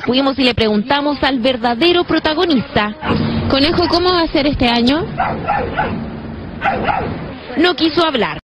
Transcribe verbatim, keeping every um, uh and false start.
fuimos y le preguntamos al verdadero protagonista. Conejo, ¿cómo va a ser este año? No quiso hablar.